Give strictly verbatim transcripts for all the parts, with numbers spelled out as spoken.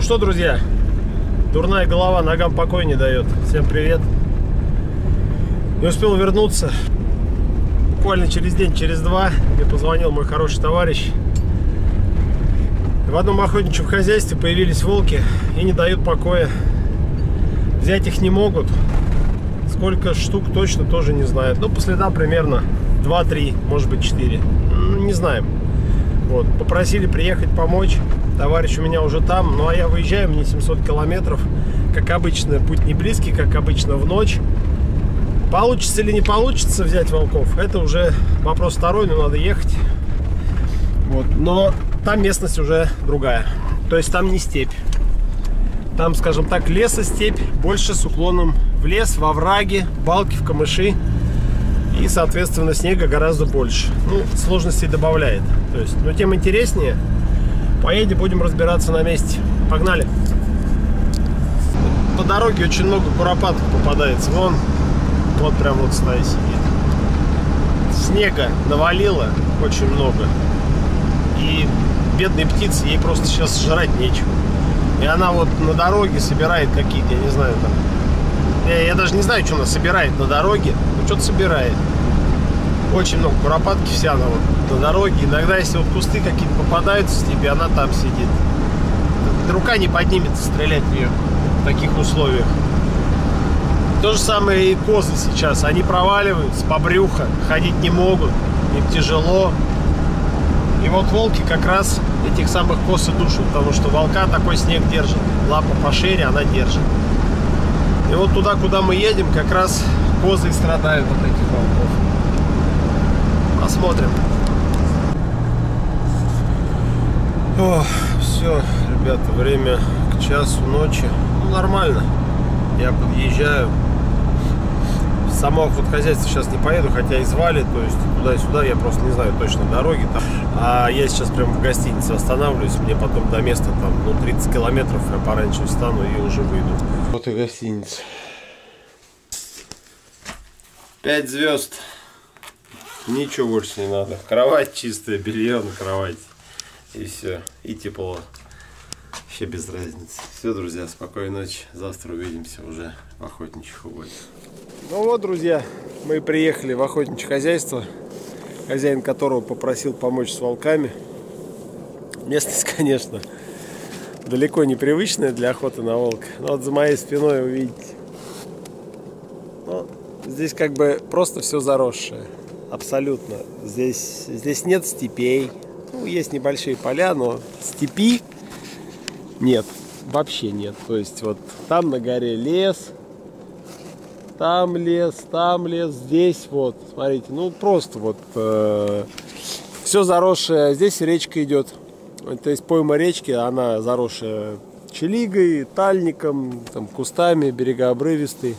Ну что, друзья, дурная голова ногам покоя не дает. Всем привет. Не успел вернуться. Буквально через день, через два мне позвонил мой хороший товарищ. В одном охотничьем хозяйстве появились волки и не дают покоя. Взять их не могут. Сколько штук точно тоже не знают. Ну, по следам примерно два-три, может быть четыре. Не знаем. Вот. Попросили приехать помочь. Товарищ у меня уже там. Ну, а я выезжаю, мне семьсот километров. Как обычно, путь не близкий, как обычно, в ночь. Получится или не получится взять волков, это уже вопрос второй, но надо ехать. Вот. Но там местность уже другая. То есть там не степь. Там, скажем так, лесостепь, больше с уклоном в лес, во враги, балки, в камыши. И, соответственно, снега гораздо больше. Ну, сложностей добавляет. То есть, но тем интереснее. Поедем, будем разбираться на месте. Погнали. По дороге очень много куропаток попадается. Вон, вот прям вот стая сидит. Снега навалило очень много. И бедной птице ей просто сейчас жрать нечего. И она вот на дороге собирает какие-то, я не знаю, там. Я, я даже не знаю, что она собирает на дороге. Ну, что-то собирает. Очень много куропатки, вся она вот на дороге. Иногда, если вот кусты какие-то попадаются тебе, она там сидит. Рука не поднимется стрелять в нее в таких условиях. То же самое и козы сейчас. Они проваливаются по брюхо, ходить не могут, им тяжело. И вот волки как раз этих самых коз и душат, потому что волка такой снег держит. Лапа пошире, она держит. И вот туда, куда мы едем, как раз козы и страдают от этих волков. Посмотрим. О, все, ребята, время к часу ночи. Ну, нормально. Я подъезжаю. В само охотхозяйство сейчас не поеду, хотя и звали, то есть туда и сюда, я просто не знаю точно дороги там. А я сейчас прямо в гостинице останавливаюсь, мне потом до места там, ну, тридцать километров, я пораньше встану и уже выйду. Вот и гостиница. Пять звезд. Ничего больше не надо. Кровать чистая, белье на кровати. И все. И тепло. Вообще без разницы. Все, друзья, спокойной ночи. Завтра увидимся уже в охотничьих угодьях. Ну вот, друзья, мы приехали в охотничье хозяйство, хозяин которого попросил помочь с волками. Местность, конечно, далеко не привычная для охоты на волка. Но вот за моей спиной вы видите. Ну, здесь как бы просто все заросшее. Абсолютно. Здесь, здесь нет степей. Ну, есть небольшие поля, но степи нет. Вообще нет. То есть вот там на горе лес, там лес, там лес, здесь вот. Смотрите, ну просто вот э, все заросшее. Здесь речка идет. То есть пойма речки, она заросшая челигой, тальником, там, кустами, берега обрывистые.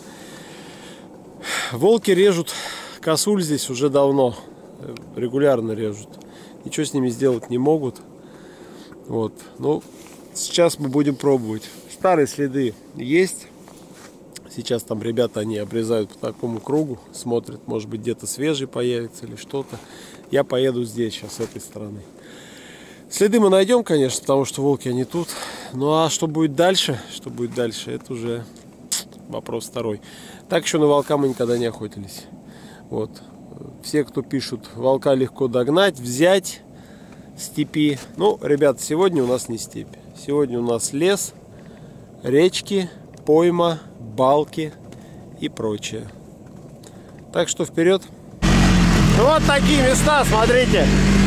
Волки режут косуль здесь уже давно, регулярно режут. Ничего с ними сделать не могут. Вот. Ну, сейчас мы будем пробовать. Старые следы есть. Сейчас там ребята, они обрезают по такому кругу, смотрят, может быть, где-то свежий появится или что-то. Я поеду здесь сейчас, с этой стороны. Следы мы найдем, конечно, потому что волки, они тут. Ну, а что будет дальше? Что будет дальше? Это уже вопрос второй. Так еще на волка мы никогда не охотились. Вот. Все, кто пишут, волка легко догнать, взять степи. Ну, ребят, сегодня у нас не степь. Сегодня у нас лес, речки, пойма, балки и прочее. Так что вперед. Вот такие места, смотрите.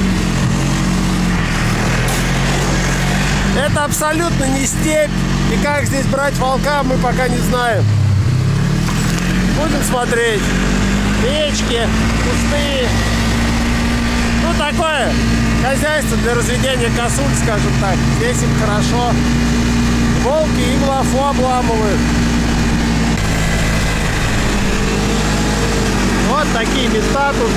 Это абсолютно не степь. И как здесь брать волка, мы пока не знаем. Будем смотреть. Речки, кусты. Ну, такое хозяйство для разведения косуль, скажем так. Здесь им хорошо. Волки им лафу обламывают. Вот такие места тут.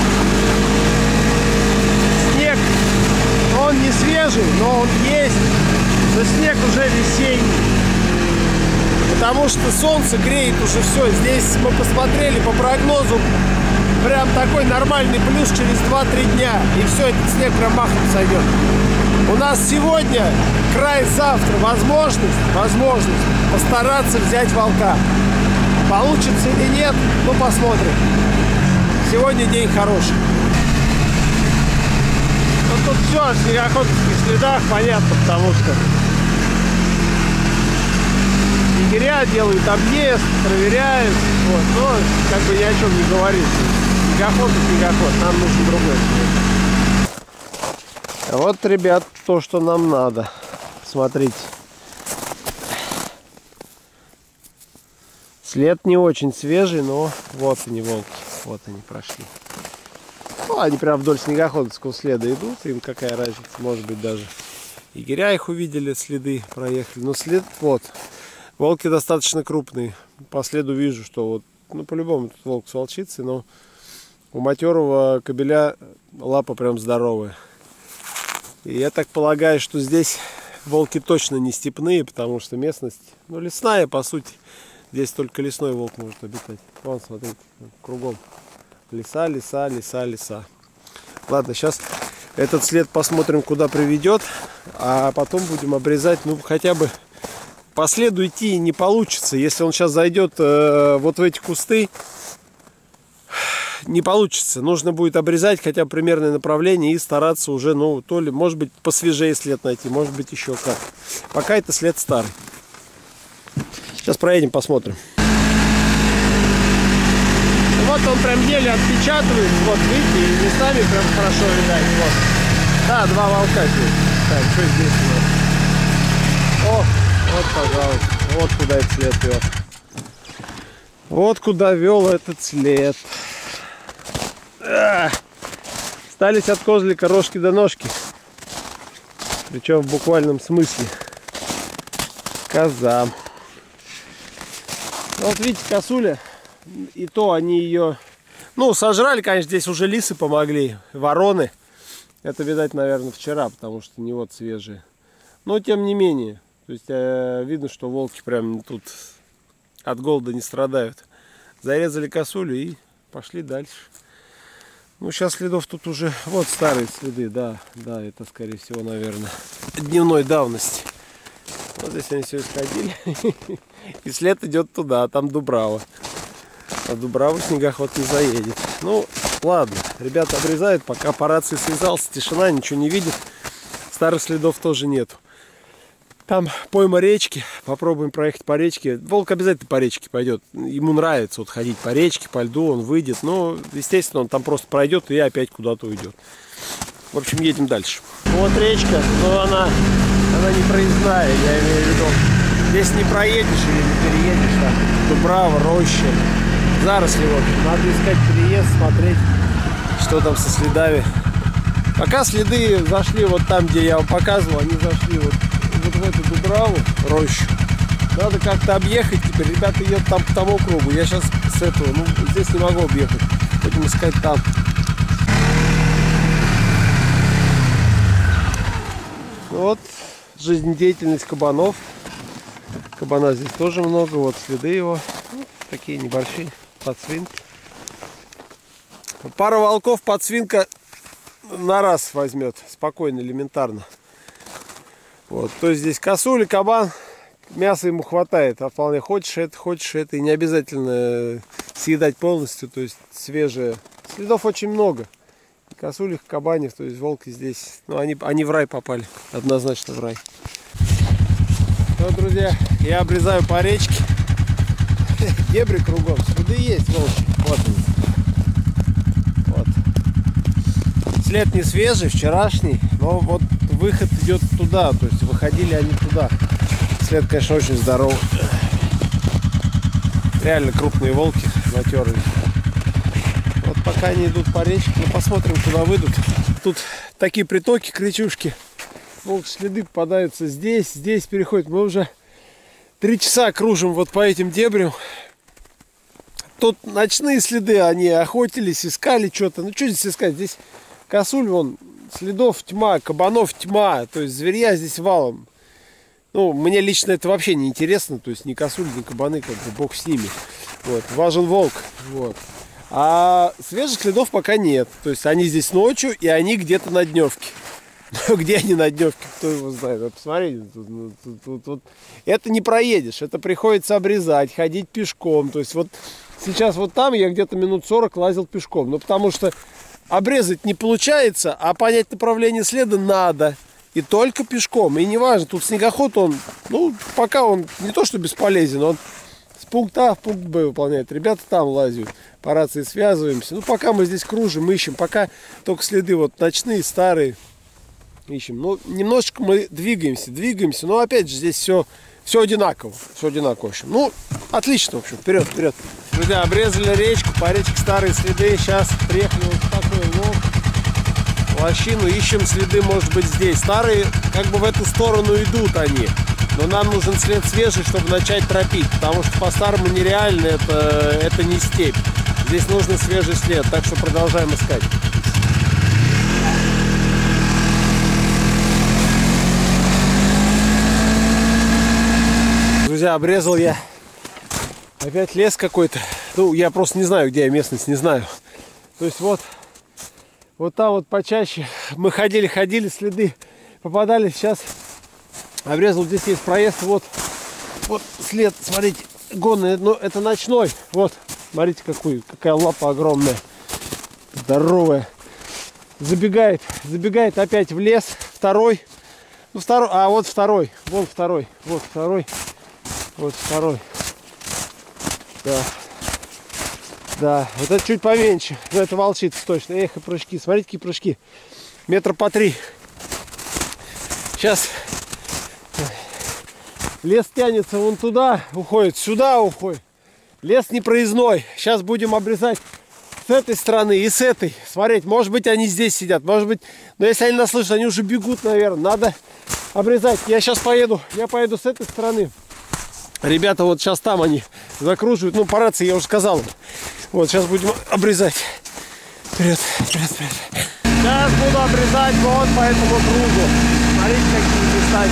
Снег, он не свежий, но он есть. Но снег уже весенний. Потому что солнце греет уже все. Здесь мы посмотрели по прогнозу. Прям такой нормальный плюс через два-три дня. И все, этот снег прям махом сойдет. У нас сегодня, край завтра, возможность, возможность постараться взять волка. Получится или нет, ну посмотрим. Сегодня день хороший. Ну тут все в снегоходных следах, понятно, потому что егеря делают объезд, проверяют. Вот, но как бы ни о чем не говорит. Снегоход и снегоход, нам нужен другой след. Вот, ребят, то, что нам надо. Смотрите. След не очень свежий, но вот они, волки. Вот они прошли. Ну, они прям вдоль снегоходского следа идут. Им какая разница, может быть, даже егеря их увидели, следы проехали. Но след, вот. Волки достаточно крупные. По следу вижу, что вот, ну, по-любому тут волк с волчицей, но у матерого кобеля лапа прям здоровая. И я так полагаю, что здесь волки точно не степные, потому что местность, ну, лесная, по сути. Здесь только лесной волк может обитать. Вон, смотрите, кругом леса, леса, леса, леса. Ладно, сейчас этот след посмотрим, куда приведет, а потом будем обрезать, ну, хотя бы по следу идти не получится. Если он сейчас зайдет э, вот в эти кусты, не получится. Нужно будет обрезать хотя бы примерное направление и стараться уже, ну, то ли, может быть, посвежее след найти, может быть, еще как. Пока это след старый. Сейчас проедем, посмотрим. Вот он прям еле отпечатывает. Вот, видите, и местами прям хорошо видать. Вот. Да, два волка здесь. Так, что здесь у нас? О, вот, пожалуйста. Вот куда этот след вел. Вот куда вел этот след. А! Остались от козлика рожки до ножки. Причем в буквальном смысле. Коза. Вот видите, косуля, и то они ее, ну, сожрали, конечно, здесь уже лисы помогли, вороны. Это, видать, наверное, вчера, потому что не вот свежие. Но, тем не менее, то есть э, видно, что волки прям тут от голода не страдают. Зарезали косулю и пошли дальше. Ну, сейчас следов тут уже, вот старые следы, да, да, это, скорее всего, наверное, дневной давности. Вот здесь они все исходили. И след идет туда, а там Дубрава. А Дубраву снегоход не заедет. Ну, ладно. Ребята обрезают, пока по рации связался. Тишина, ничего не видит. Старых следов тоже нету. Там пойма речки. Попробуем проехать по речке. Волк обязательно по речке пойдет. Ему нравится вот ходить по речке, по льду. Он выйдет. Но, естественно, он там просто пройдет и опять куда-то уйдет. В общем, едем дальше. Вот речка, но она... Она не проездная, я имею в виду. Здесь не проедешь или не переедешь, там Дубрава, роща, заросли. Вот. Надо искать переезд, смотреть, что там со следами. Пока следы зашли вот там, где я вам показывал, они зашли вот, вот в эту Дубраву, рощу. Надо как-то объехать теперь. Ребята едут там по тому кругу. Я сейчас с этого, ну, здесь не могу объехать. Будем искать там. Вот. Жизнедеятельность кабанов. Кабана здесь тоже много. Вот следы его. Ну, такие небольшие подсвинки. Пара волков подсвинка на раз возьмет. Спокойно, элементарно. Вот. То есть здесь косуля, кабан. Мяса ему хватает. А вполне хочешь это, хочешь это. И не обязательно съедать полностью. То есть свежее. Следов очень много. Косулях, кабанев, то есть волки здесь, ну, они, они в рай попали, однозначно в рай. Вот, друзья, я обрезаю по речке. Дебри кругом, следы есть, волки. Вот он. Вот. След не свежий, вчерашний, но вот выход идет туда, то есть выходили они туда. След, конечно, очень здоровый. Реально крупные волки натерлись. Вот пока они идут по речке, ну посмотрим, куда выйдут. Тут такие притоки, кричушки. Волчьи следы попадаются здесь, здесь переходят. Мы уже три часа кружим вот по этим дебрям. Тут ночные следы, они охотились, искали что-то. Ну что здесь искать? Здесь косуль, вон, следов тьма, кабанов тьма. То есть зверья здесь валом. Ну, мне лично это вообще не интересно. То есть ни косуль, ни кабаны, как бы бог с ними. Вот, важен волк. Вот. А свежих следов пока нет. То есть они здесь ночью, и они где-то на дневке. Но где они на дневке, кто его знает. Вот посмотрите, тут, тут, тут, тут. Это не проедешь, это приходится обрезать, ходить пешком. То есть вот сейчас вот там я где-то минут сорок лазил пешком. Ну потому что обрезать не получается, а понять направление следа надо. И только пешком. И неважно, тут снегоход, он, ну, пока он не то что бесполезен, он с пункта А в пункт Б выполняет. Ребята там лазят, по рации связываемся. Ну, пока мы здесь кружим, ищем, пока только следы вот ночные, старые ищем. Ну, немножечко мы двигаемся, двигаемся, но опять же здесь все, все одинаково. Все одинаково, в общем. Ну, отлично, в общем, вперед, вперед. Друзья, обрезали речку, по речке старые следы. Сейчас приехали вот в такой лог. Лощину, ищем следы, может быть, здесь. Старые как бы в эту сторону идут они. Но нам нужен след свежий, чтобы начать тропить. Потому что по-старому нереально, это, это не степь. Здесь нужен свежий след. Так что продолжаем искать. Друзья, обрезал я опять лес какой-то. Ну, я просто не знаю, где я, местность не знаю. То есть вот Вот там вот почаще мы ходили-ходили, следы попадали. Сейчас обрезал, здесь есть проезд. Вот, вот след, смотрите, гонный, но это ночной. Вот, смотрите, какой, какая лапа огромная, здоровая. Забегает, забегает опять в лес. Второй, ну второй, а вот второй, вон второй, вот второй, вот второй. Да. Да, вот это чуть поменьше. Но это волчица точно. Эх, и прыжки. Смотрите, какие прыжки. Метра по три. Сейчас лес тянется вон туда, уходит, сюда уходит. Лес непроездной. Сейчас будем обрезать с этой стороны и с этой. Смотреть, может быть, они здесь сидят. Может быть, но если они нас слышат, они уже бегут, наверное. Надо обрезать. Я сейчас поеду. Я поеду с этой стороны. Ребята вот сейчас там они закруживают. Ну, по рации я уже сказал. Вот, сейчас будем обрезать. Вперед, вперед, вперед. Сейчас буду обрезать вот по этому кругу. Смотрите, какие места.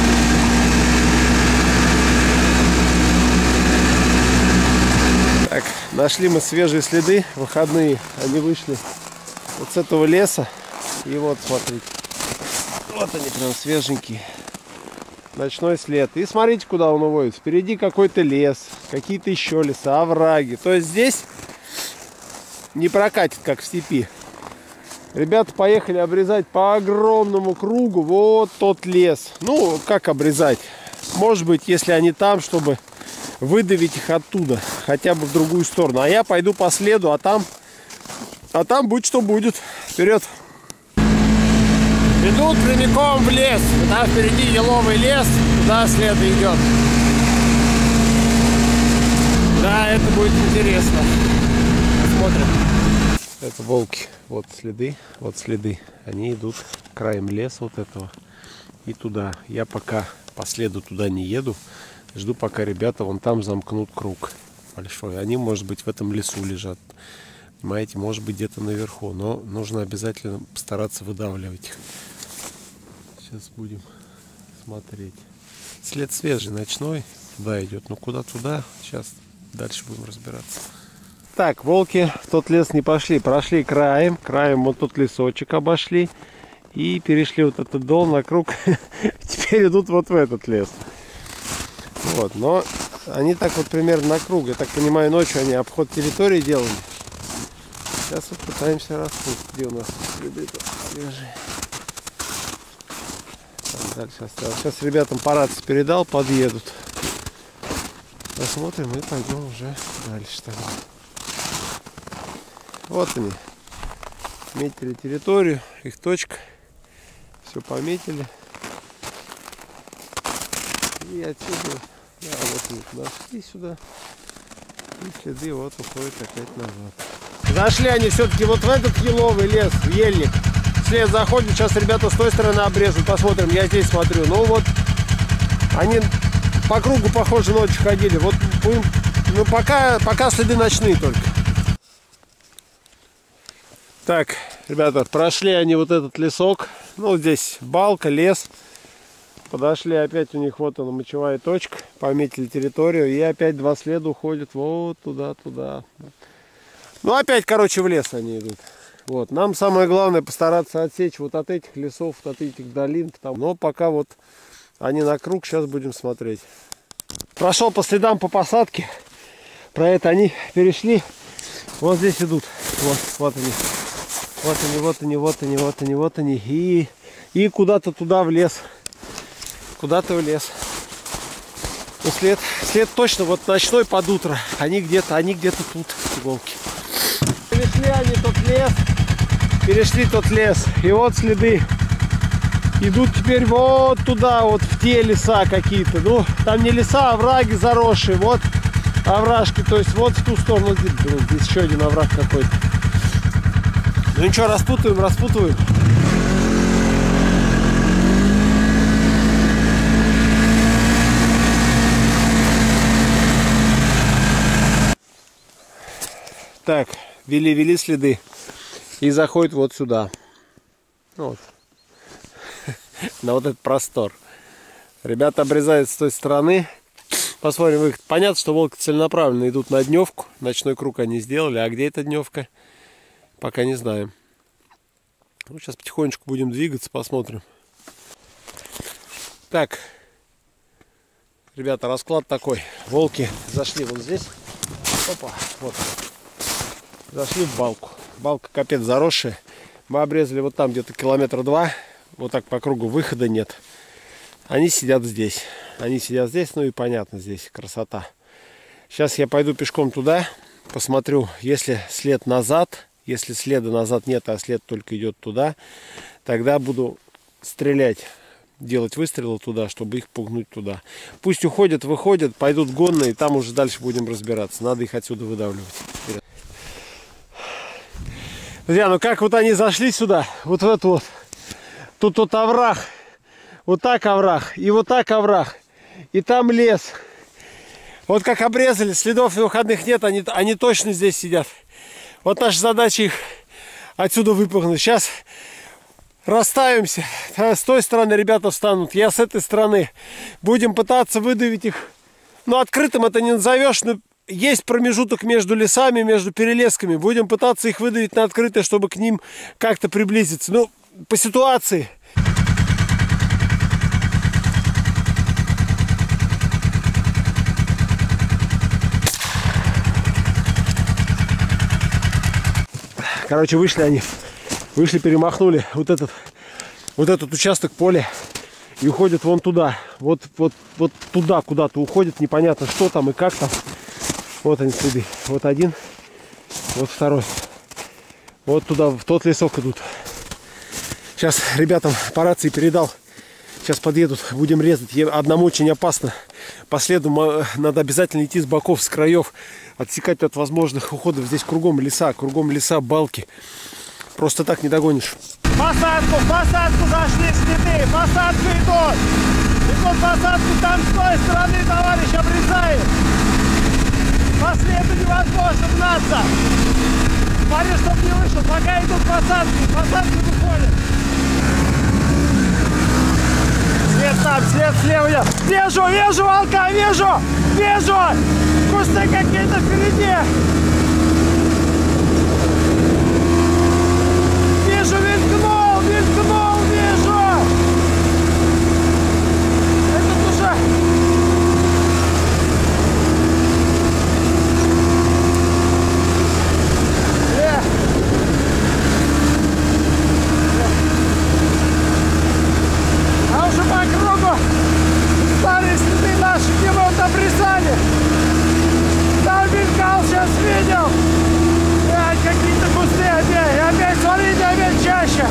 Так, нашли мы свежие следы. Выходные. Они вышли вот с этого леса. И вот, смотрите. Вот они прям свеженькие. Ночной след. И смотрите, куда он уводит. Впереди какой-то лес, какие-то еще леса, овраги. То есть здесь не прокатит, как в степи. Ребята поехали обрезать по огромному кругу вот тот лес. Ну, как обрезать? Может быть, если они там, чтобы выдавить их оттуда, хотя бы в другую сторону. А я пойду по следу, а там, а там будь что будет. Вперед! Идут прямиком в лес. Там впереди еловый лес. Туда след идет. Да, это будет интересно. Посмотрим. Это волки. Вот следы. Вот следы. Они идут краем леса вот этого. И туда. Я пока по следу туда не еду. Жду, пока ребята вон там замкнут круг большой. Они, может быть, в этом лесу лежат. Понимаете, может быть, где-то наверху. Но нужно обязательно постараться выдавливать их. Сейчас будем смотреть. След свежий, ночной. Туда идет. Ну куда туда? Сейчас дальше будем разбираться. Так, волки в тот лес не пошли. Прошли краем. Краем вот тот лесочек обошли. И перешли вот этот дол на круг. Теперь идут вот в этот лес. Вот. Но они так вот примерно на круг. Я так понимаю, ночью они обход территории делали. Сейчас вот пытаемся распутать. Где у нас следы-то свежие? Дальше осталось. Сейчас ребятам по рации передал, подъедут. Посмотрим и пойдем уже дальше. Тогда. Вот они. Метили территорию, их точка. Все пометили. И отсюда, да, вот они подошли сюда. И следы вот уходят опять назад. Зашли они все-таки вот в этот еловый лес, в ельник. След заходит, сейчас ребята с той стороны обрежут, посмотрим, я здесь смотрю. Ну вот, они по кругу, похоже, ночью ходили. Вот, ну пока, пока следы ночные только. Так, ребята, прошли они вот этот лесок. Ну, здесь балка, лес. Подошли, опять у них вот она мочевая точка. Пометили территорию, и опять два следа уходят вот туда, туда. Ну, опять, короче, в лес они идут. Вот. Нам самое главное постараться отсечь вот от этих лесов, вот от этих долин. Потому... Но пока вот они на круг, сейчас будем смотреть. Прошел по следам по посадке. Про это они перешли. Вот здесь идут. Вот, вот они. Вот они, вот они, вот они, вот они, вот они. И, и куда-то туда в лес. Куда-то в лес. Ну, след, след точно вот ночной под утро. Они где-то, они где-то тут, иголки. Перешли они тот лес. Перешли тот лес. И вот следы. Идут теперь вот туда, вот в те леса какие-то. Ну, там не леса, а овраги заросшие. Вот овражки. То есть вот в ту сторону. Здесь еще один овраг какой-то. Ну ничего, распутываем, распутываем. Так, вели-вели следы. И заходит вот сюда. Вот. На вот этот простор. Ребята обрезают с той стороны. Посмотрим выход. Понятно, что волки целенаправленно идут на дневку. Ночной круг они сделали. А где эта дневка? Пока не знаем. Ну, сейчас потихонечку будем двигаться, посмотрим. Так. Ребята, расклад такой. Волки зашли вот здесь. Опа, вот. Зашли в балку. Балка капец заросшая. Мы обрезали вот там где-то километра два. Вот так по кругу, выхода нет. Они сидят здесь. Они сидят здесь, ну и понятно, здесь красота. Сейчас я пойду пешком туда. Посмотрю, если след назад. Если следа назад нет, а след только идет туда. Тогда буду стрелять. Делать выстрелы туда, чтобы их пугнуть туда. Пусть уходят, выходят, пойдут гонные. И там уже дальше будем разбираться. Надо их отсюда выдавливать. Друзья, ну как вот они зашли сюда, вот в эту вот, тут вот овраг, вот так овраг, и вот так овраг, и там лес. Вот как обрезали, следов выходных нет, они, они точно здесь сидят. Вот наша задача их отсюда выпугнуть. Сейчас расставимся, с той стороны ребята встанут, я с этой стороны. Будем пытаться выдавить их, ну открытым это не назовешь, но... Есть промежуток между лесами, между перелесками. Будем пытаться их выдавить на открытое, чтобы к ним как-то приблизиться. Ну, по ситуации. Короче, вышли они. Вышли, перемахнули вот этот, вот этот участок поля. И уходят вон туда. Вот, вот, вот туда куда-то уходят. Непонятно, что там и как там. Вот они следы. Вот один, вот второй. Вот туда, в тот лесок идут. Сейчас ребятам по рации передал. Сейчас подъедут, будем резать. Одному очень опасно. По следу надо обязательно идти с боков, с краев. Отсекать от возможных уходов. Здесь кругом леса, кругом леса, балки. Просто так не догонишь. Посадку, посадку зашли следы. Посадку идут. Идут посадку там с той стороны, товарищ обрезает. По следу невозможно гнаться. Смотри, чтоб не вышел. Пока идут посадки. Посадки выходят. След там, след слева. Я вижу, вижу волка, вижу. Вижу. Кусты какие-то впереди. Вижу, винткнул, винткнул, вижу. Этот уже... А уже по кругу старые следы наши, где мы вот обрезали. Там винкал сейчас видел. Опять какие-то кусты опять. И опять, смотрите, опять чаще.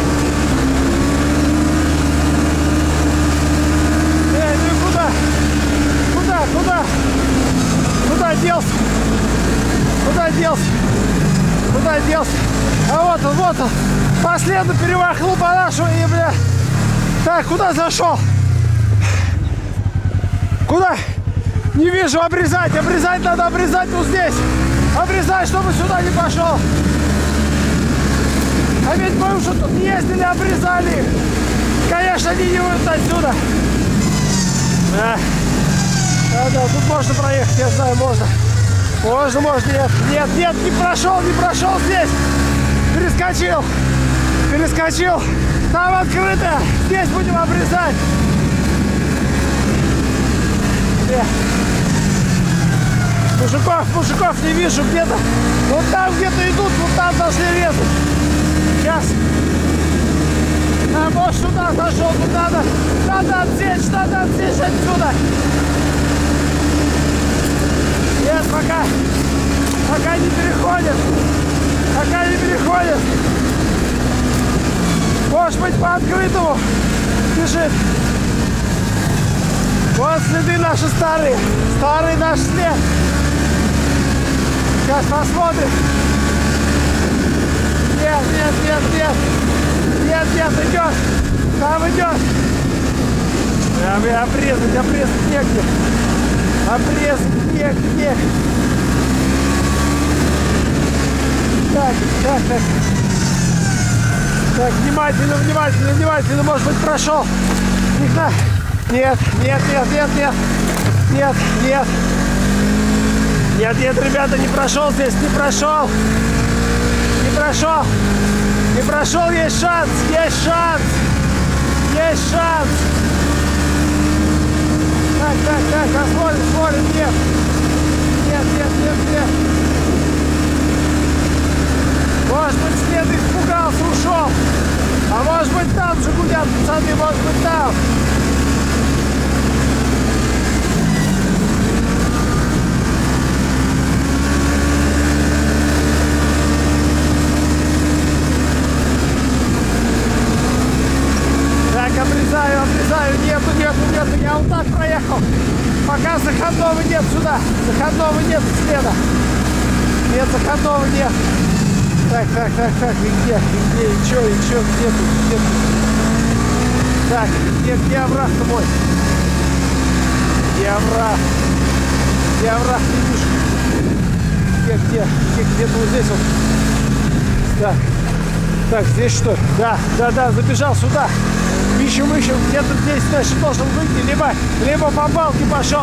Эй, ну куда? Куда, куда? Куда делся? Куда делся? Куда делся? А вот он, вот он. По следу перемахнул по нашему и, бля. Так, куда зашел? Куда? Не вижу, обрезать. Обрезать надо, обрезать вот здесь. Обрезать, чтобы сюда не пошел. А ведь мы уже тут ездили, обрезали. Конечно, они не выйдут отсюда. Да. Да, да, тут можно проехать, я знаю, можно. Можно, можно, нет. Нет, нет, не прошел, не прошел здесь. Перескочил. Перескочил. Там открыто. Здесь будем обрезать. Где? Мужиков, мужиков не вижу где-то. Вот там где-то идут, вот там должны резать. Сейчас. А может сюда зашел, тут надо, надо отсечь, надо отсечь отсюда. Нет, пока, пока не переходит. Пока не переходит. Может быть, по открытому бежит. Вот следы наши старые. Старый наш след. Сейчас посмотрим. Нет, нет, нет, нет. Нет, нет, идет. Там идет. Обрезать, обрезать негде. Обрезать негде. Так, так, так. Так, внимательно, внимательно, внимательно. Может быть, прошел. Нет, нет, нет, нет, нет. Нет, нет. Нет, нет, ребята, не прошел здесь, не прошел. Не прошел. Не прошел, есть шанс, есть шанс. Есть шанс. Так, так, так, посмотрим, смотрим, нет. Нет, нет, нет, нет. Может быть, след испугался, ушел. А может быть, там же гудят пацаны, может быть, там. Так, обрезаю, обрезаю. Нету, нету, нету. Я вот так проехал. Пока заходного нет сюда. Заходного нет следа. Нет, заходного нет. Так, так, так, так, и где, и где, и чё, и чё, где тут, где тут? Так, где, где овраг-то мой? Где овраг? Где овраг, не вижу. Где, где, где, где-то вот здесь вот. Так, так, здесь что? Да, да, да, забежал сюда. Ищем, ищем, где-то здесь, значит, должен выйти, либо, либо по балке пошел.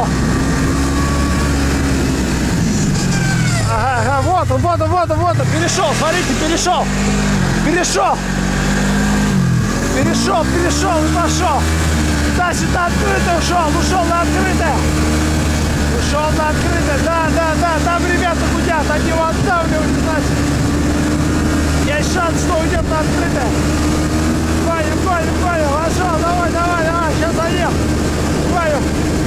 Ага, ага, вот он, вот он, вот он, вот он, перешел, смотрите, перешел, перешел, перешел, перешел и пошел. Значит, на открытое ушел, ушел на открытое, ушел на открытое, да, да, да, там ребята гудят, они его отдавливают, значит, есть шанс, что уйдет на открытое. Гоним, гоним, гоним, пошел, давай, давай, давай, сейчас заем, гоним.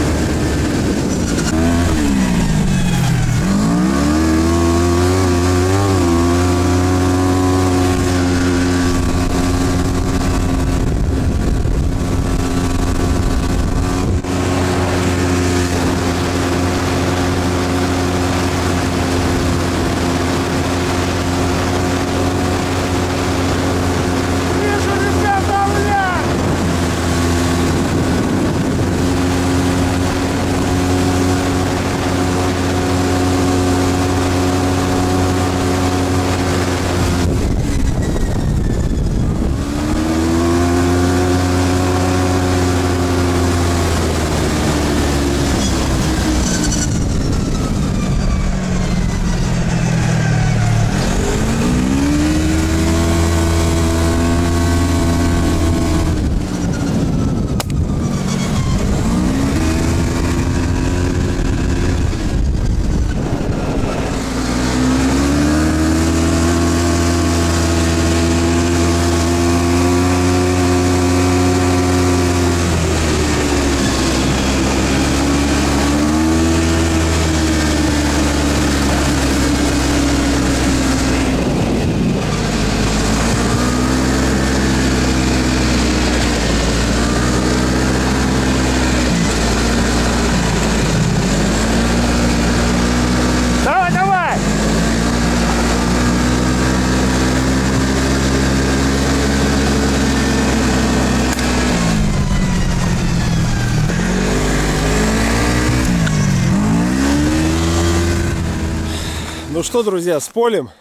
Ну что, друзья, с полем.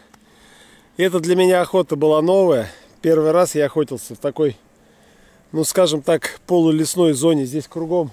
Это для меня охота была новая. Первый раз я охотился в такой, ну скажем так, полулесной зоне. Здесь кругом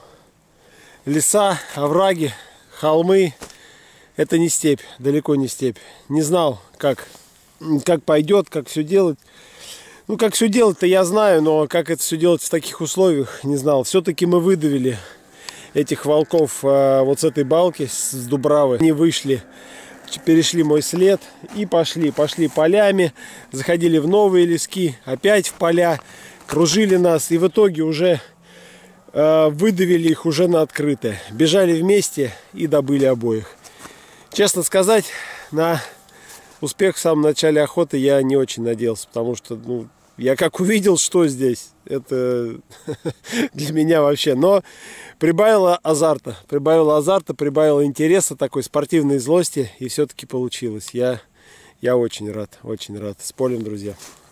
леса, овраги, холмы. Это не степь, далеко не степь. Не знал, как как пойдет, как все делать. Ну, как все делать-то я знаю, но как это все делать в таких условиях, не знал. Все-таки мы выдавили этих волков а, вот с этой балки, с Дубравы. Они вышли, перешли мой след и пошли. Пошли полями, заходили в новые лески, опять в поля, кружили нас. И в итоге уже а, выдавили их уже на открытое. Бежали вместе и добыли обоих. Честно сказать, на успех в самом начале охоты я не очень надеялся, потому что, ну, я как увидел, что здесь, это для меня вообще. Но прибавило азарта, прибавило азарта, прибавило интереса, такой спортивной злости, и все-таки получилось. Я, я очень рад, очень рад. С полем, друзья.